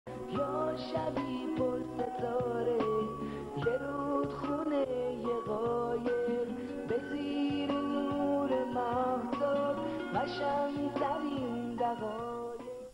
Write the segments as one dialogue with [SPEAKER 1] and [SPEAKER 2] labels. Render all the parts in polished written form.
[SPEAKER 1] یا شبی پر ستاره یه رودخونه یه قایق به زیر نور ماهتاب قشنگ‌ترین دقایق.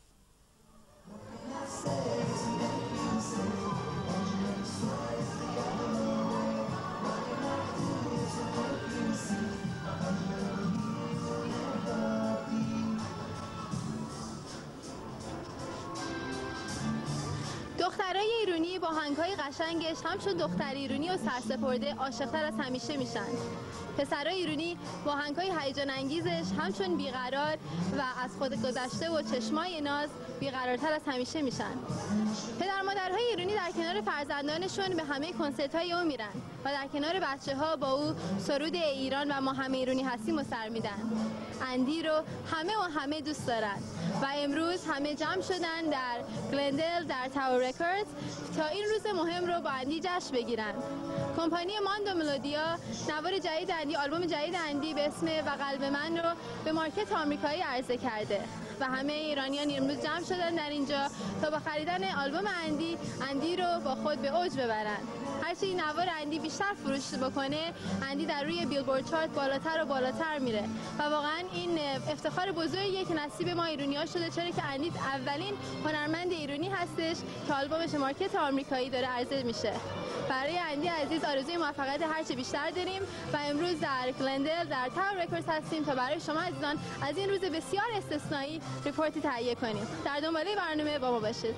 [SPEAKER 2] دخترای ایرانی با آهنگ‌های قشنگش همچون دختر ایرانی و سرسپرده عاشق‌تر از همیشه میشن. پسرای ایرانی با آهنگ‌های هیجان انگیزش همچون بیقرار و از خود گذشته و چشمای ناز بیقرارتر از همیشه میشن. پدر مادرهای ایرانی در کنار فرزندانشون به همه کنسرت‌های او میرن و در کنار بچه‌ها با او سرود ایران و ما همه ایرانی هستیم و سر میدن. اندی رو همه دوست دارن و امروز همه جمع شدن در گلندل در تاور رکوردز تا این روز مهم رو با اندی جشن بگیرن. کمپانی ماندو ملودیا نوار جدید اندی، آلبوم جدید اندی به اسم و قلب من رو به مارکت آمریکایی عرضه کرده و همه ایرانیان امروز جمع شدن در اینجا تا با خریدن آلبوم اندی رو با خود به اوج ببرن. هرچی نوار اندی بیشتر فروش بکنه، اندی در روی بیلبورد چارت بالاتر و بالاتر میره و واقعا این افتخار بزرگیه که نصیب ما ایرانی‌ها شده، چرا که اندی اولین هنرمند ایرانی هستش که آلبومش مارکت آمریکایی داره عرضه میشه. برای اندی عزیز آرزوی موفقیت هرچه بیشتر داریم و امروز در گلندل در تاور رکوردز هستیم تا برای شما عزیزان از این روز بسیار استثنایی رپورتی تهیه کنیم. در دنباله برنامه با ما باشید.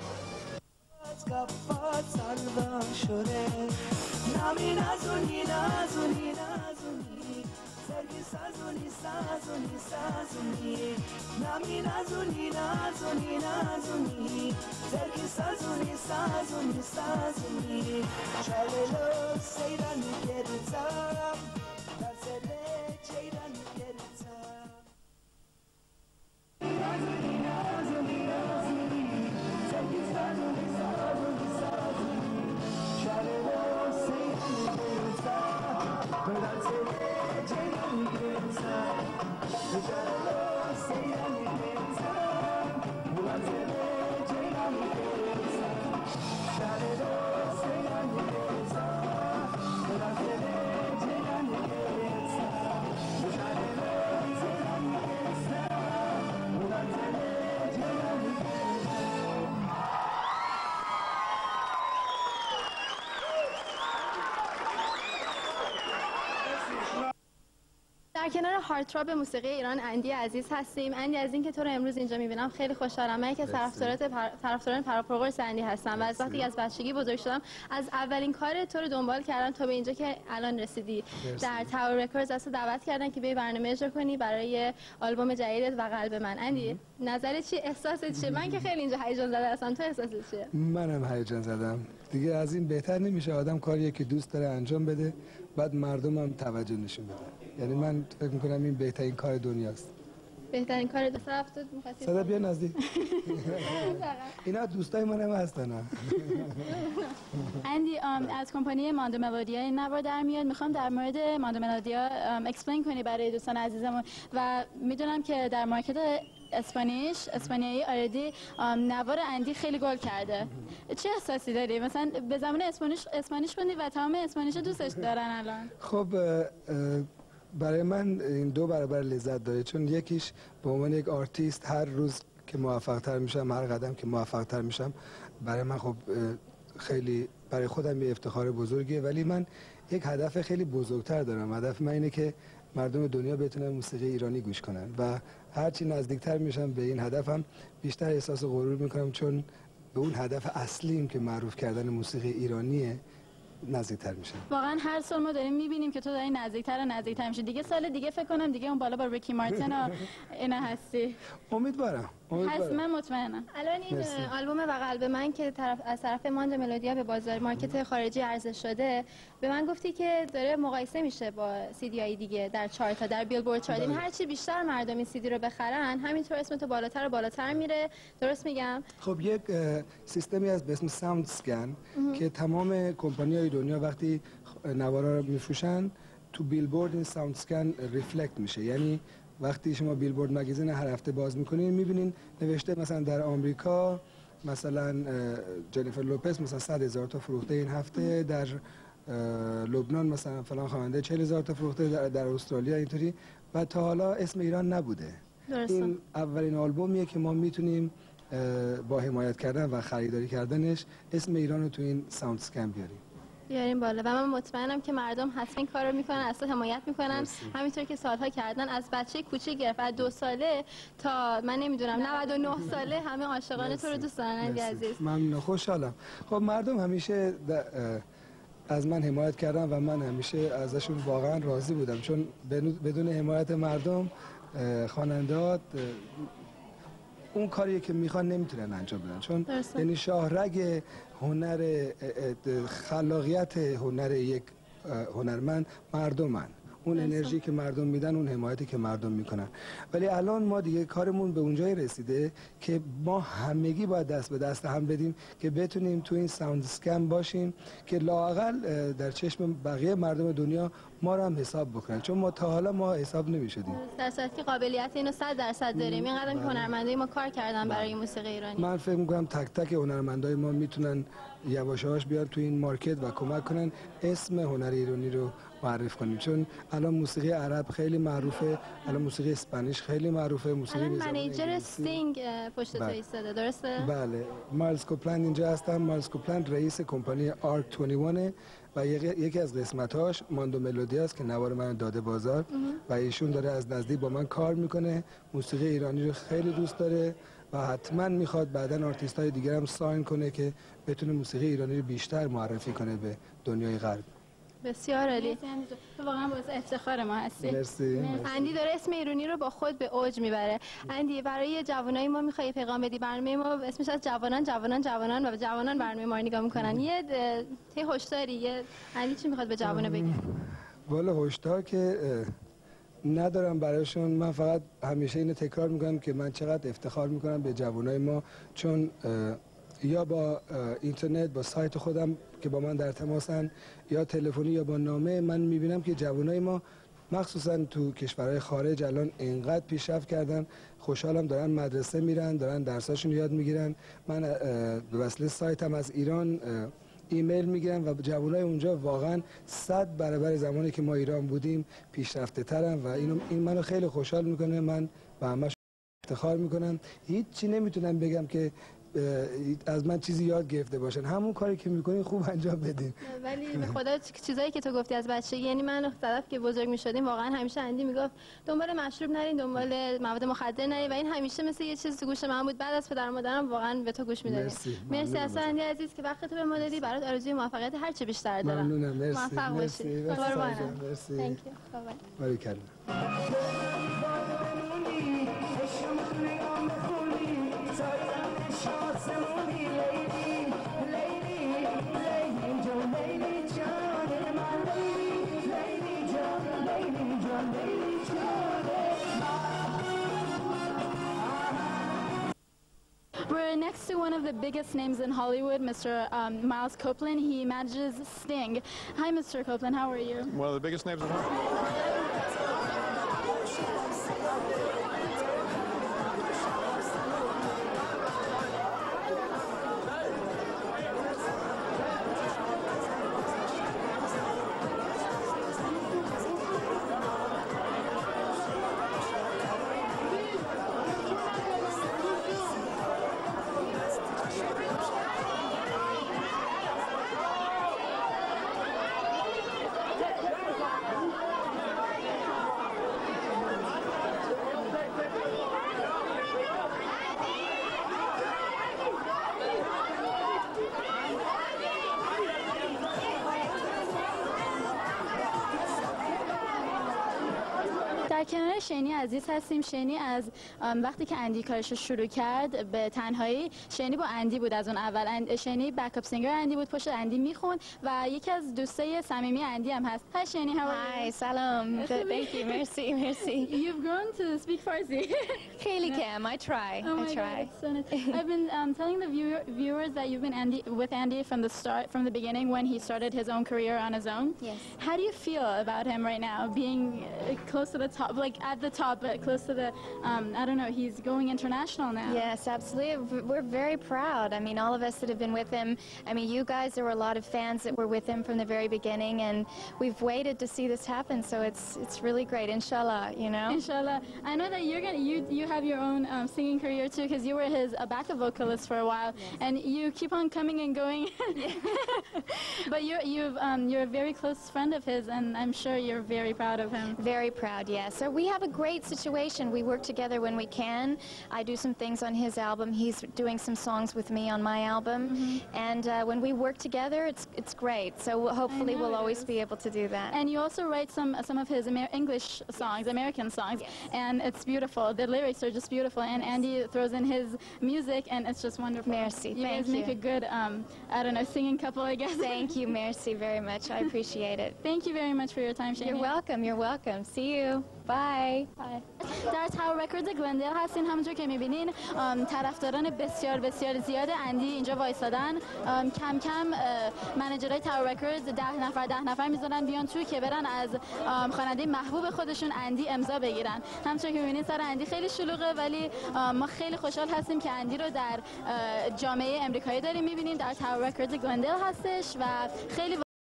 [SPEAKER 2] در کنار هارتراپ موسیقی ایران اندی عزیز هستیم. اندی، از اینکه تو رو امروز اینجا میبینم خیلی خوشحالم. من که طرفداران پراپروگرس اندی هستم و از وقتی از بچگی بزرگ شدم از اولین کار تو رو دنبال کردم تا به اینجا که الان رسیدی. در تاور رکوردز از دعوت کردن که بیای برنامه اجرا کنی برای آلبوم جدیدت و قلب من. اندی، نظرت چی؟ احساست چیه؟ من که خیلی اینجا هیجان زده هستم، تو احساست چیه؟
[SPEAKER 3] منم هیجان زدم. دیگه از این بهتر نمیشه آدم کاریه که دوست داره انجام بده بعد مردم هم توجه نشون بده. یعنی من فکر میکنم این بهترین کار دنیاست.
[SPEAKER 2] بهترین کار دست
[SPEAKER 3] صدا بیا نزدیک. اینا دوستای من هم هستن.
[SPEAKER 4] اندی، از کمپانی ماندو ملودیا این نوار در میاد. میخوام در مورد ماندو ملودیا اکسپلین کنی برای دوستان عزیزمون و میدونم که در مارکت اسپانیایی آردی نوار اندی خیلی گل کرده. چه احساسی داری؟ مثلا به زبان اسپانیش خوندی و تمام اسپانیش دوستش دارن الان.
[SPEAKER 3] خب برای من این دو برابر لذت داره، چون یکیش به عنوان یک آرتیست هر روز که موفق تر میشم، هر قدم که موفق تر میشم، برای من خب خیلی برای خودم یه افتخار بزرگیه. ولی من یک هدف خیلی بزرگتر دارم. هدف من اینه که مردم دنیا بتونن موسیقی ایرانی گوش کنن و هرچی نزدیکتر میشم به این هدفم بیشتر احساس غرور میکنم، چون به اون هدف اصلیم که معروف کردن موسیقی ایرانیه نزدیکتر میشن.
[SPEAKER 4] واقعا هر سال ما داریم میبینیم که تو داری نزدیکتر و نزدیکتر میشی. دیگه سال دیگه فکر کنم دیگه اون بالا با ریکی مارتین و اینا هستی.
[SPEAKER 3] امیدوارم.
[SPEAKER 4] من مطمئنم.
[SPEAKER 2] الان این آلبوم و قلب من که از طرف ماندو ملودیا به بازار مارکت خارجی عرضه شده، به من گفتی که داره مقایسه میشه با سیدیای دیگه در چارت ها، در بیلبورد چارت. یعنی هر چی بیشتر مردم این سیدی رو بخرن همینطور اسم تو بالاتر و بالاتر میره. درست میگم؟
[SPEAKER 3] خب یک سیستمی هست به اسم ساوند اسکن که تمام کمپانی‌های دنیا وقتی نوارا رو میفروشن تو بیلبورد این ساوند اسکن ریفلکت میشه. یعنی وقتی شما بیلبورد مگزین هر هفته باز میکنین میبینین نوشته مثلا در آمریکا مثلا جنیفر لوپز مثلا 100,000 تا فروخته این هفته، در لبنان مثلا فلان خواننده 40,000 تا فروخته، در استرالیا اینطوری، و تا حالا اسم ایران نبوده.
[SPEAKER 2] درسته.
[SPEAKER 3] این اولین آلبومیه که ما میتونیم با حمایت کردن و خریداری کردنش اسم ایران رو تو این ساوند اسکن
[SPEAKER 2] بیاریم بالا و من مطمئنم که مردم حتما این کارو میکنن، اصلا حمایت میکنن. همینطور که سالها کردن، از بچه کوچیک گرفت از 2 ساله تا من نمیدونم 99 ساله همه عاشقان تو رو دوست دارن. اندی عزیز
[SPEAKER 3] من خوشحالم. خب مردم همیشه از من حمایت کردن و من همیشه ازشون واقعا راضی بودم، چون بدون حمایت مردم خواننده‌ها اون کاری که میخوان نمیتونن انجام بدن، چون یعنی شاهرگ هنر خلاقیت هنر یک هنرمند مردمن، اون انرژی که مردم میدن، اون حمایتی که مردم میکنن. ولی الان ما دیگه کارمون به اونجای رسیده که ما همگی باید دست به دست هم بدیم که بتونیم تو این ساوند اسکن باشیم که لااقل در چشم بقیه مردم دنیا ما رو هم حساب بکنن، چون ما تا حالا ما حساب نمی‌شدیم.
[SPEAKER 2] در صورتی که قابلیت اینو 100% داریم. اینقدر که هنرمندای ما کار کردن برای موسیقی ایرانی.
[SPEAKER 3] من فکر می‌کنم تک تک هنرمندای ما میتونن یواش یواش بیان تو این مارکت و کمک کنن اسم هنر ایرانی رو معرفی کنیم، چون الان موسیقی عرب خیلی معروفه، الان موسیقی اسپانیش خیلی معروفه، موسیقی
[SPEAKER 2] الان منیجر استینگ پشت تو ایستاده، درسته؟
[SPEAKER 3] بله، مایلز کوپلند اینجا هستن. مایلز کوپلند رئیس کمپانی آرک 21 و یکی از قسمت‌هاش ماندو ملودی است که نوار من داده بازار و ایشون داره از نزدیک با من کار میکنه، موسیقی ایرانی رو خیلی دوست داره و حتما میخواد بعداً آرتیست‌های دیگر هم ساین کنه که بتونه موسیقی ایرانی رو بیشتر معرفی کنه به دنیای غرب.
[SPEAKER 2] بسیار عالی.
[SPEAKER 4] واقعا باعث افتخار ما هستی.
[SPEAKER 3] مرسی.
[SPEAKER 2] اندی داره اسم ایرانی رو با خود به اوج میبره. اندی برای جوانای ما میخوای پیغام بدی؟ برنامه ما اسمش از جوانان و جوانان برنامه ما رو نگاه میکنن. یه هشداری، یه اندی چی میخواد به جوانا بگی؟
[SPEAKER 3] والا هشدار که ندارم برایشون، من فقط همیشه اینو تکرار میکنم که من چقدر افتخار میکنم به جوانای ما، چون یا با اینترنت، با سایت خودم که با من در تماسن، یا تلفنی یا با نامه، من میبینم که جوانای ما مخصوصا تو کشورهای خارج الان اینقدر پیشرفت کردن. خوشحالم دارن مدرسه میرن، دارن درساشون یاد میگیرن. من به وسیله سایتم از ایران ایمیل میگیرم و جوانای اونجا واقعا 100 برابر زمانی که ما ایران بودیم پیشرفته ترن و این منو خیلی خوشحال میکنه. من به همش افتخار میکنم. هیچی نمیتونم بگم که از من چیزی یاد گرفته باشن، همون کاری که میکنین خوب انجام بدین.
[SPEAKER 2] ولی به خدا چیزایی که تو گفتی از بچگی، یعنی من طرف که بزرگ میشدیم واقعا همیشه اندی میگفت دنبال مشروب نرین، دنبال مواد مخدر نرین و این همیشه مثل یه چیز تو گوش من بود. بعد از پدر و مادرم واقعا به تو گوش میدادیم. مرسی از اندی عزیز که وقتت به ما دادی. برات آرزوی موفقیت هر چه بیشتر دارم.
[SPEAKER 3] ممنونم. مرسی.
[SPEAKER 2] موفق باشی. قربانم.
[SPEAKER 3] مرسی.
[SPEAKER 2] Thank you. Bye bye.
[SPEAKER 3] باریکلا.
[SPEAKER 4] We're next to one of the biggest names in Hollywood, Mr. Miles Copeland. He manages Sting. Hi, Mr. Copeland. How are you?
[SPEAKER 5] One of the biggest names in Hollywood.
[SPEAKER 4] در کنار شینی عزیز هستیم. شینی از وقتی که اندی کارش رو شروع کرد به تنهایی، شینی با اندی بود از اون اول. شینی بکاپ سینگر اندی بود، پشت اندی میخوند و یکی از دوستای صمیمی اندی هم هست. Hi Shani, how are you?
[SPEAKER 6] Hi, salam. Good, thank you. Merci, merci.
[SPEAKER 4] You've grown to speak Farsi.
[SPEAKER 6] Kheli kam. I try.
[SPEAKER 4] Oh
[SPEAKER 6] I
[SPEAKER 4] my
[SPEAKER 6] try.
[SPEAKER 4] God, so nice. I've been telling the viewers that you've been with Andy from the start, from the beginning when he started his own career on his own.
[SPEAKER 6] Yes.
[SPEAKER 4] How do you feel about him right now, being close to the top like at the top, but close to the, I don't know, he's going international now.
[SPEAKER 6] Yes, absolutely. We're very proud. I mean, all of us that have been with him. I mean, you guys, there were a lot of fans that were with him from the very beginning, and we've waited to see this happen. So it's really great. Inshallah, you know.
[SPEAKER 4] Inshallah. I know that you have your own singing career too, because you were his backup vocalist for a while, and you keep on coming and going. But you're a very close friend of his, and I'm sure you're very proud of him.
[SPEAKER 6] Very proud, yes. So we have a great situation. We work together when we can. I do some things on his album. He's doing some songs with me on my album. And when we work together, it's great. So hopefully we'll always be able to do that.
[SPEAKER 4] And you also write some of his English songs, American songs, and it's beautiful. The lyrics are just beautiful, and Andy throws in his music, and it's just wonderful.
[SPEAKER 6] Merci.
[SPEAKER 4] You
[SPEAKER 6] Thank
[SPEAKER 4] guys
[SPEAKER 6] you.
[SPEAKER 4] make a good, I don't know, singing couple, I guess.
[SPEAKER 6] Thank you, merci very much. I appreciate it.
[SPEAKER 4] Thank you very much for your time, Shani.
[SPEAKER 6] You're welcome. You're welcome. See you. Bye.
[SPEAKER 4] در تاور رکوردز گلندل هستین. همونجور که میبینین طرفداران بسیار بسیار زیاد اندی اینجا وایسادن. کم کم منیجرهای تاور رکوردز 10 نفر میذارن بیان توی که برن از خواننده محبوب خودشون اندی امضا بگیرن. همونطور که میبینین سر اندی خیلی شلوغه، ولی ما خیلی خوشحال هستیم که اندی رو در جامعه امریکایی داریم میبینیم. در تاور رکوردز گلندل هستش و خیلی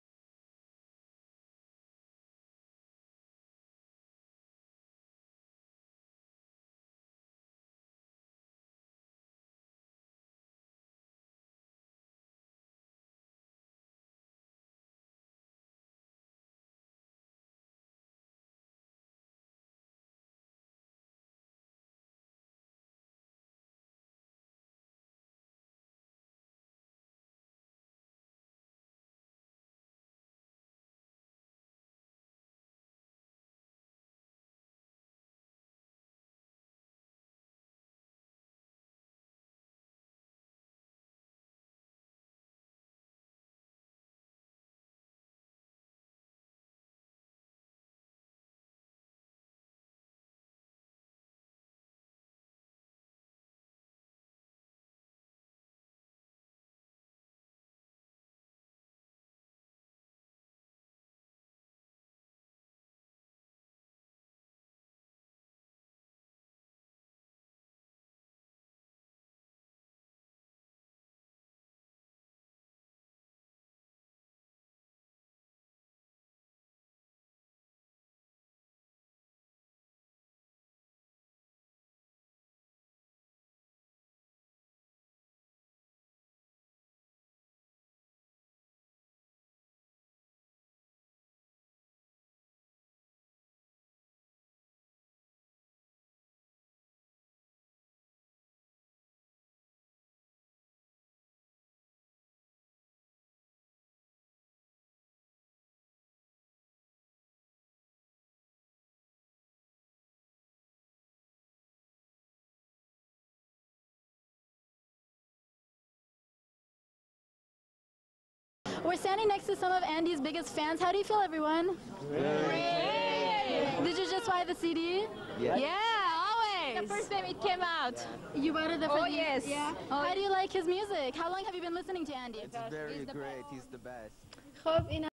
[SPEAKER 4] We're standing next to some of Andy's biggest fans. How do you feel, everyone? Great! Did you just buy the CD?
[SPEAKER 7] Yeah, always.
[SPEAKER 6] The first time it came out.
[SPEAKER 4] You bought it the first
[SPEAKER 6] Oh, yes.
[SPEAKER 4] Yeah.
[SPEAKER 6] Oh,
[SPEAKER 4] How do you like his music? How long have you been listening to Andy?
[SPEAKER 7] It's very great. He's the best.
[SPEAKER 2] خب این